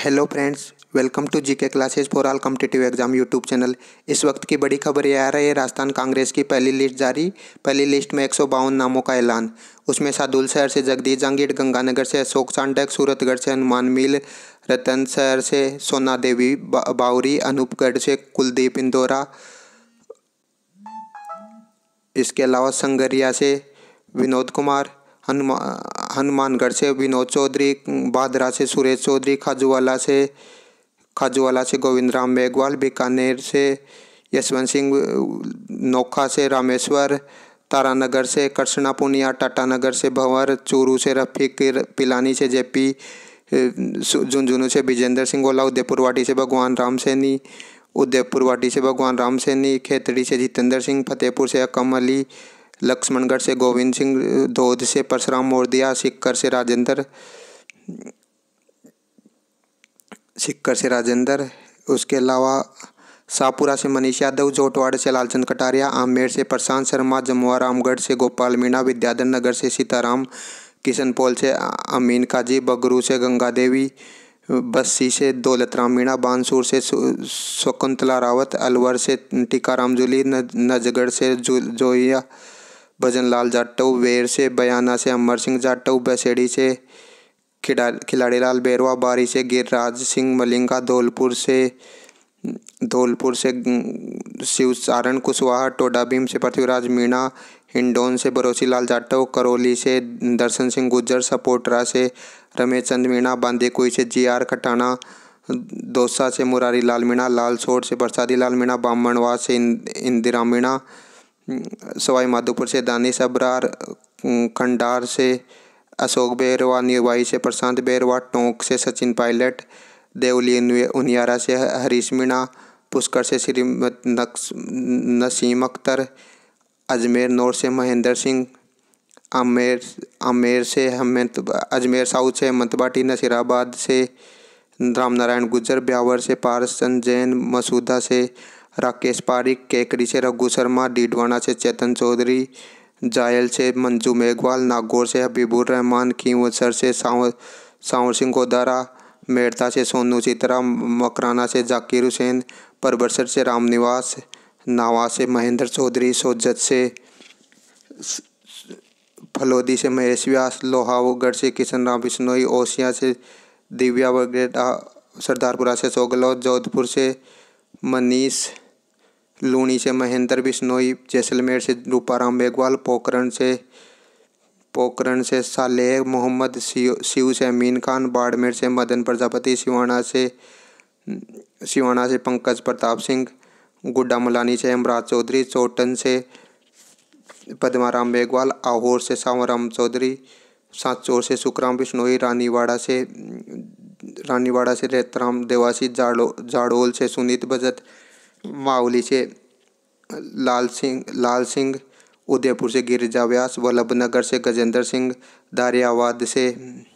Hello friends, welcome to GK classes for all competitive exam YouTube channel. इस वक्त की बड़ी खबर ये आ रही है, राजस्थान कांग्रेस की पहली लिस्ट जारी। पहली लिस्ट में 152 नामों का ऐलान। उसमें सादुल शहर से जगदीश जहांगीर, गंगानगर से अशोक चांडक, सूरतगढ़ से हनुमान मील, रतन शहर से सोना देवी बावरी, अनूपगढ़ से कुलदीप इंदौरा, इसके अलावा संगरिया से विनोद कुमार, हनुमानगढ़ से विनोद चौधरी, भादरा से सुरेश चौधरी, खाजूवाला से गोविंद राम मेघवाल, बीकानेर से यशवंत सिंह, नोखा से रामेश्वर, तारानगर से कृष्णा पुनिया, टाटानगर से भंवर, चूरू से रफीक, पिलानी से जेपी, झुंझुनू से विजेंद्र सिंह गोला, उदयपुरवाटी से भगवान राम सैनी, खेतड़ी से जितेंद्र सिंह, फतेहपुर से अकम अली, लक्ष्मणगढ़ से गोविंद सिंह, धोद से परशुराम मोरदिया, सिक्कर से राजेंद्र, उसके अलावा शाहपुरा से मनीष यादव, जोटवाड़ से लालचंद कटारिया, आमेर से प्रशांत शर्मा, जमुआ रामगढ़ से गोपाल मीणा, विद्याधर नगर से सीताराम, किशनपोल से अमीन काजी, बगरू से गंगा देवी, बस्सी से दौलत राम मीणा, बानसूर से शकुंतला रावत, अलवर से टीकाराम जूली, नजगढ़ से जोइया भजनलाल जाटव, वेर से बयाना से अमर सिंह जाटव, बसेड़ी से खिलाड़ीलाल बेरवा, बारी से गिरिराज सिंह मलिंगा, धौलपुर से शिव सारण कुशवाहा, टोडा भीम से पृथ्वीराज मीणा, हिंडौन से भरोसी लाल जाटव, करौली से दर्शन सिंह गुज्जर, सपोटरा से रमेश चंद मीणा, बांदीकुई से GR खटाना, दौसा से मुरारी लाल मीणा, लालसोट से प्रसादी लाल मीणा, बामणवास से इंदिरा मीणा, सवाई माधोपुर से दानिश अबरार, खंडार से अशोक बेरवा, निवाई से प्रशांत बेरवा, टोंक से सचिन पायलट, देवली उनियारा से हरीश मीणा, पुष्कर से श्रीमत नसीम अख्तर, अजमेर नॉर्थ से महेंद्र सिंह, अजमेर साउथ से हेमंत बाटी, नसीराबाद से रामनारायण गुज्जर, ब्यावर से पारस चंद जैन, मसूदा से राकेश पारिक, केकड़ी से रघु शर्मा, डीडवाना से चेतन चौधरी, जायल से मंजू मेघवाल, नागौर से हबीबुर रहमान, खींवसर से सांवर सिंह गोदारा, मेड़ता से सोनू चित्रा, मकराना से जाकिर हुसैन, परबरसर से रामनिवास, नावा से महेंद्र चौधरी, सोजत से फलोदी से महेश व्यास, लोहागढ़ से किशन राम बिश्नोई, ओसिया से दिव्या वगैरह, सरदारपुरा से सोगलो, जोधपुर से मनीष, लूणी से महेंद्र बिश्नोई, जैसलमेर से रूपाराम मेघवाल, पोकरण से सालेह मोहम्मद, शिव से अमीन खान, बाड़मेर से मदन प्रजापति, सिवाना से पंकज प्रताप सिंह, गुड्डा मलानी से हेमराज चौधरी, चोटन से पद्माराम मेघवाल, आहोर से सांवराम चौधरी, सांचौर से सुखराम बिश्नोई, रानीवाड़ा से रेतराम देवासी, जाड़ोल से सुनीत भजत, मावली से लाल सिंह, उदयपुर से गिरिजा व्यास, वल्लभनगर से गजेंद्र सिंह, धारियावाद से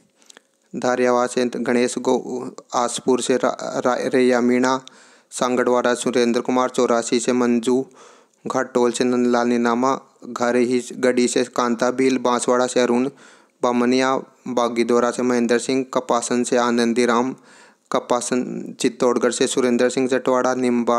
गणेश आसपुर से रैया मीणा, सांगड़वाड़ा सुरेंद्र कुमार, 84 से मंजू, घाटोल से नंदलाल नीनामा, गढ़ी से कांता भील, बांसवाड़ा से अरुण बामनिया, बागीदोरा से महेंद्र सिंह, कपासन से आनंदी राम, चित्तौड़गढ़ से सुरेंद्र सिंह जटवाड़ा,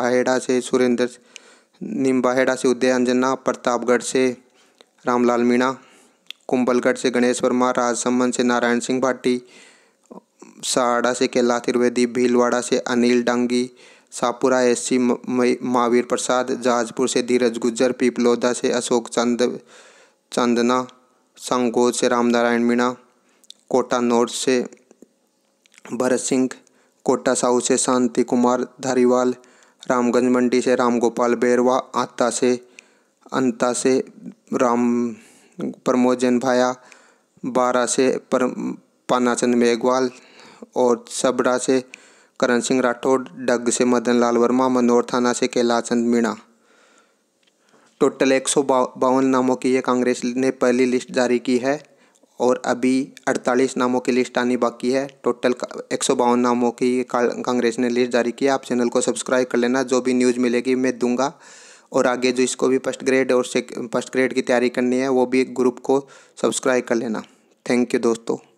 निम्बाहेड़ा से उदय अंजना, प्रतापगढ़ से रामलाल मीणा, कुंभलगढ़ से गणेश वर्मा, राजसमंद से नारायण सिंह भाटी, साड़ा से कैलाश त्रिवेदी, भीलवाड़ा से अनिल डांगी, शाहपुरा SC महावीर प्रसाद, जहाजपुर से धीरज गुज्जर, पीपलोदा से अशोक चांदना, संगोद से रामनारायण मीणा, कोटा नॉर्थ से भरत सिंह, कोटा साउथ से शांति कुमार धारीवाल, रामगंज मंडी से रामगोपाल बेरवा, अंता से राम प्रमोद जैन भाया, बारा से पानाचंद मेघवाल और सबड़ा से करण सिंह राठौड़, डग से मदन लाल वर्मा, मनोर थाना से कैलाचंद मीणा। टोटल 152 नामों की ये कांग्रेस ने पहली लिस्ट जारी की है और अभी 48 नामों की लिस्ट आनी बाकी है। टोटल 152 नामों की कांग्रेस ने लिस्ट जारी की है। आप चैनल को सब्सक्राइब कर लेना, जो भी न्यूज़ मिलेगी मैं दूंगा। और आगे जो इसको भी फर्स्ट ग्रेड की तैयारी करनी है वो भी ग्रुप को सब्सक्राइब कर लेना। थैंक यू दोस्तों।